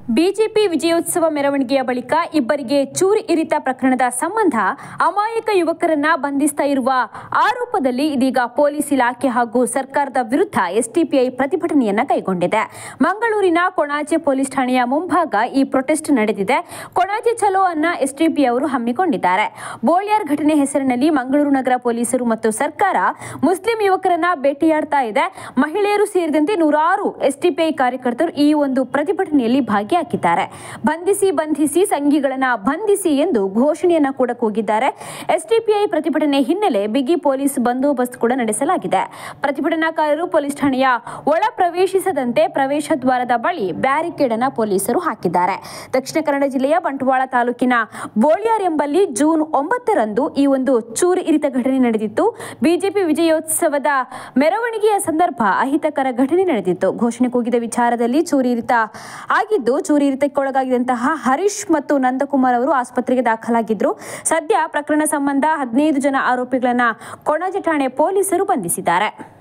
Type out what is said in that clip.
BJP ವಿಜಯೋತ್ಸವ ಮೆರವಣಿಗೆಯ ಬಳಿಕ ಇಬ್ಬರಿಗೆ ಚೂರಿ ಇರಿತ ಪ್ರಕರಣದ ಸಂಬಂಧ ಅಮಾಯಕ ಯುವಕರನ್ನ ಬಂಧಿಸ್ತಾ ಇರುವ ಆರೋಪದಲ್ಲಿ ಇದೀಗ ಪೊಲೀಸ್ ಇಲಾಖೆ ಹಾಗೂ ಸರ್ಕಾರದ ವಿರುದ್ಧ ಎಸ್ಡಿಪಿಐ ಪ್ರತಿಭಟನೆಯನ್ನ ಕೈಗೊಂಡಿದೆ. ಮಂಗಳೂರಿನ ಕೊಣಾಜೆ ಪೊಲೀಸ್ ಠಾಣೆಯ ಮುಂಭಾಗ ಈ ಪ್ರೊಟೆಸ್ಟ್ ನಡೆದಿದೆ. ಕೊಣಾಜೆ ಚಲೋ ಅನ್ನ ಎಸ್ಡಿಪಿಐ ಅವರು ಹಮ್ಮಿಕೊಂಡಿದ್ದಾರೆ. ಬೋಳ್ಯಾರ್ ಘಟನೆ ಹೆಸರಿನಲ್ಲಿ ಮಂಗಳೂರು ನಗರ ಪೊಲೀಸರು ಮತ್ತು ಸರ್ಕಾರ ಮುಸ್ಲಿಂ ಯುವಕರನ್ನ ಭೇಟಿಯಾಡ್ತಾ ಇದೆ. ಮಹಿಳೆಯರು ಸೇರಿದಂತೆ ನೂರಾರು ಎಸ್ಡಿಪಿಐ ಕಾರ್ಯಕರ್ತರು ಈ ಒಂದು ಪ್ರತಿಭಟನೆಯಲ್ಲಿ ಹಾಕಿದ್ದಾರೆ. ಬಂಧಿಸಿ ಸಂಘಿಗಳನ್ನ ಬಂಧಿಸಿ ಎಂದು ಘೋಷಣೆಯನ್ನ ಕೂಡ ಕೂಗಿದ್ದಾರೆ. ಎಸ್ಡಿಪಿಐ ಪ್ರತಿಭಟನೆ ಹಿನ್ನೆಲೆ ಬಿಗಿ ಪೊಲೀಸ್ ಬಂದೋಬಸ್ತ್ ಕೂಡ ನಡೆಸಲಾಗಿದೆ. ಪ್ರತಿಭಟನಾಕಾರರು ಪೊಲೀಸ್ ಠಾಣೆಯ ಒಳ ಪ್ರವೇಶಿಸದಂತೆ ಪ್ರವೇಶ ದ್ವಾರದ ಬಳಿ ಬ್ಯಾರಿಕೇಡ್ ಅನ್ನು ಪೊಲೀಸರು ಹಾಕಿದ್ದಾರೆ. ದಕ್ಷಿಣ ಕನ್ನಡ ಜಿಲ್ಲೆಯ ಬಂಟ್ವಾಳ ತಾಲೂಕಿನ ಬೋಳ್ಯಾರ್ ಎಂಬಲ್ಲಿ ಜೂನ್ 9ರಂದು ಈ ಒಂದು ಚೂರಿ ಇರಿತ ಘಟನೆ ನಡೆದಿತ್ತು. ಬಿಜೆಪಿ ವಿಜಯೋತ್ಸವದ ಮೆರವಣಿಗೆಯ ಸಂದರ್ಭ ಅಹಿತಕರ ಘಟನೆ ನಡೆದಿತ್ತು. ಘೋಷಣೆ ಕೂಗಿದ ವಿಚಾರದಲ್ಲಿ ಚೂರಿ ಇರಿತ ಆಗಿದ್ದು, ಚೂರಿ ಇರಿತಕ್ಕೊಳಗಾಗಿದ್ದಂತಹ ಹರೀಶ್ ಮತ್ತು ನಂದಕುಮಾರ್ ಅವರು ಆಸ್ಪತ್ರೆಗೆ ದಾಖಲಾಗಿದ್ರು. ಸದ್ಯ ಪ್ರಕರಣ ಸಂಬಂಧ 15 ಜನ ಆರೋಪಿಗಳನ್ನ ಕೊಣಾಜೆ ಠಾಣೆ ಪೊಲೀಸರು ಬಂಧಿಸಿದ್ದಾರೆ.